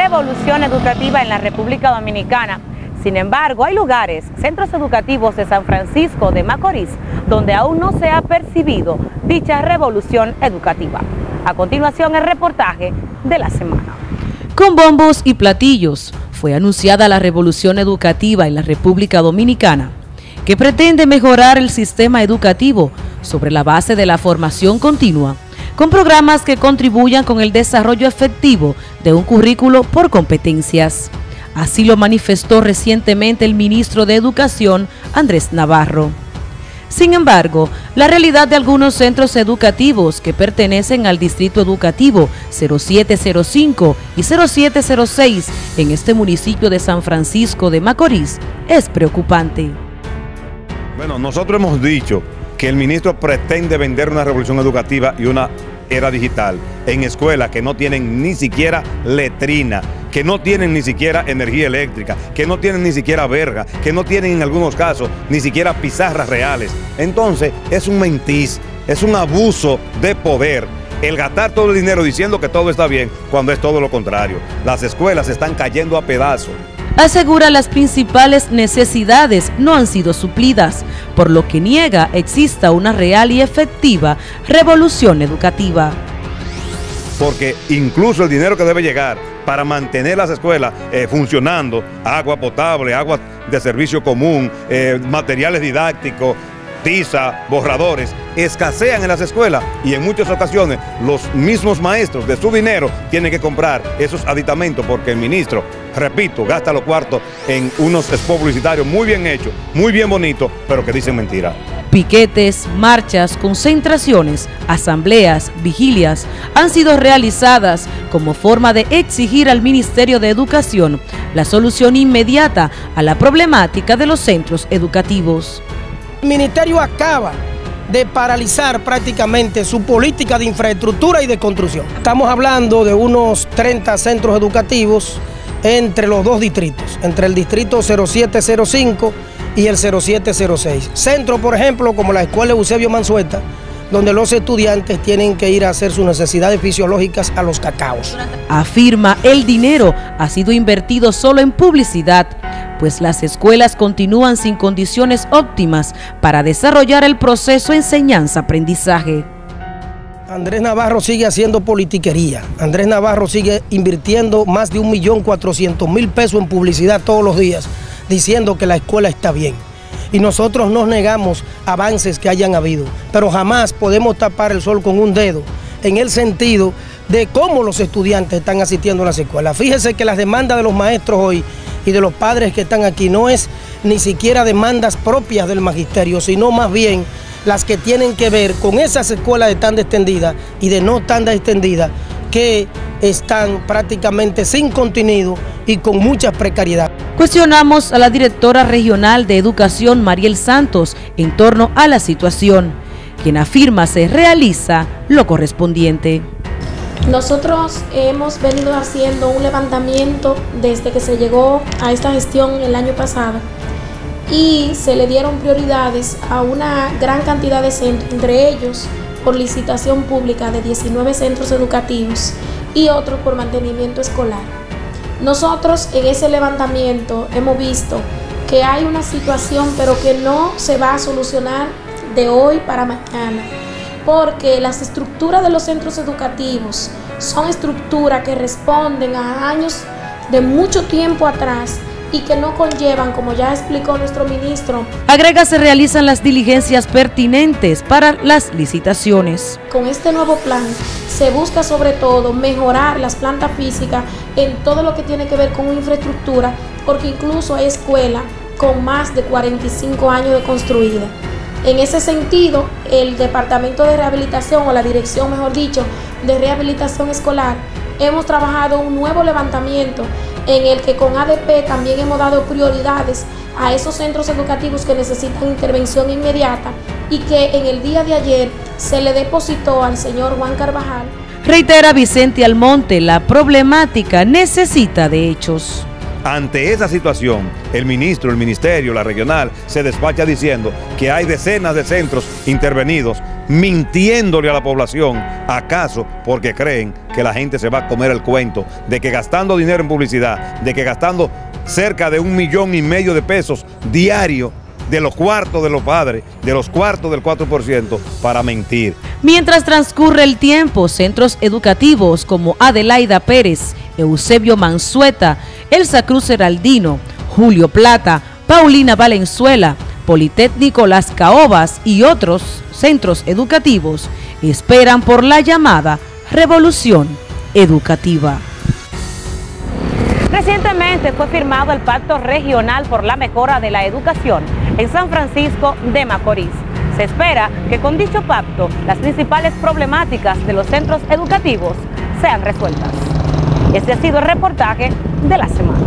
revolución educativa en la República Dominicana. Sin embargo, hay lugares, centros educativos de San Francisco de Macorís, donde aún no se ha percibido dicha revolución educativa. A continuación, el reportaje de la semana. Con bombos y platillos fue anunciada la revolución educativa en la República Dominicana, que pretende mejorar el sistema educativo sobre la base de la formación continua, con programas que contribuyan con el desarrollo efectivo de un currículo por competencias. Así lo manifestó recientemente el ministro de Educación, Andrés Navarro. Sin embargo, la realidad de algunos centros educativos que pertenecen al Distrito Educativo 0705 y 0706 en este municipio de San Francisco de Macorís es preocupante. Bueno, nosotros hemos dicho que el ministro pretende vender una revolución educativa y una era digital en escuelas que no tienen ni siquiera letrina, que no tienen ni siquiera energía eléctrica, que no tienen ni siquiera verja, que no tienen en algunos casos ni siquiera pizarras reales. Entonces es un mentiz, es un abuso de poder el gastar todo el dinero diciendo que todo está bien cuando es todo lo contrario. Las escuelas están cayendo a pedazos. Asegura las principales necesidades no han sido suplidas, por lo que niega exista una real y efectiva revolución educativa. Porque incluso el dinero que debe llegar para mantener las escuelas funcionando, agua potable, agua de servicio común, materiales didácticos, tiza, borradores, escasean en las escuelas y en muchas ocasiones los mismos maestros de su dinero tienen que comprar esos aditamentos porque el ministro, repito, gasta los cuartos en unos spots publicitarios muy bien hechos, muy bien bonitos, pero que dicen mentira. Piquetes, marchas, concentraciones, asambleas, vigilias han sido realizadas como forma de exigir al Ministerio de Educación la solución inmediata a la problemática de los centros educativos. El ministerio acaba de paralizar prácticamente su política de infraestructura y de construcción. Estamos hablando de unos 30 centros educativos entre los dos distritos, entre el distrito 0705 y el 0706. Centros, por ejemplo, como la escuela Eusebio Mansueta, donde los estudiantes tienen que ir a hacer sus necesidades fisiológicas a los cacaos. Afirma, el dinero ha sido invertido solo en publicidad, pues las escuelas continúan sin condiciones óptimas para desarrollar el proceso enseñanza-aprendizaje. Andrés Navarro sigue haciendo politiquería. Andrés Navarro sigue invirtiendo más de 1.400.000 pesos en publicidad todos los días, diciendo que la escuela está bien. Y nosotros nos negamos avances que hayan habido, pero jamás podemos tapar el sol con un dedo en el sentido de cómo los estudiantes están asistiendo a las escuelas. Fíjese que las demandas de los maestros hoy y de los padres que están aquí no es ni siquiera demandas propias del magisterio, sino más bien las que tienen que ver con esas escuelas de tanda extendida y de no tanda extendida que están prácticamente sin contenido y con mucha precariedad. Cuestionamos a la directora regional de Educación, Mariel Santos, en torno a la situación, quien afirma se realiza lo correspondiente. Nosotros hemos venido haciendo un levantamiento desde que se llegó a esta gestión el año pasado y se le dieron prioridades a una gran cantidad de centros, entre ellos por licitación pública de 19 centros educativos y otros por mantenimiento escolar. Nosotros en ese levantamiento hemos visto que hay una situación pero que no se va a solucionar de hoy para mañana, porque las estructuras de los centros educativos son estructuras que responden a años de mucho tiempo atrás y que no conllevan, como ya explicó nuestro ministro. Agrega, se realizan las diligencias pertinentes para las licitaciones. Con este nuevo plan se busca sobre todo mejorar las plantas físicas en todo lo que tiene que ver con infraestructura, porque incluso hay escuelas con más de 45 años de construida. En ese sentido, el Departamento de Rehabilitación, o la Dirección, mejor dicho, de Rehabilitación Escolar, hemos trabajado un nuevo levantamiento en el que con ADP también hemos dado prioridades a esos centros educativos que necesitan intervención inmediata y que en el día de ayer se le depositó al señor Juan Carvajal. Reitera Vicente Almonte, la problemática necesita de hechos. Ante esa situación, el ministerio, la regional, se despacha diciendo que hay decenas de centros intervenidos, mintiéndole a la población, acaso porque creen que la gente se va a comer el cuento de que gastando dinero en publicidad, de que gastando cerca de 1,5 millones de pesos diario de los cuartos de los padres, de los cuartos del 4%, para mentir. Mientras transcurre el tiempo, centros educativos como Adelaida Pérez, Eusebio Mansueta, Elsa Cruz Heraldino, Julio Plata, Paulina Valenzuela, Politécnico Las Caobas y otros centros educativos esperan por la llamada revolución educativa. Recientemente fue firmado el Pacto Regional por la Mejora de la Educación en San Francisco de Macorís. Se espera que con dicho pacto las principales problemáticas de los centros educativos sean resueltas. Este ha sido el reportaje de la semana.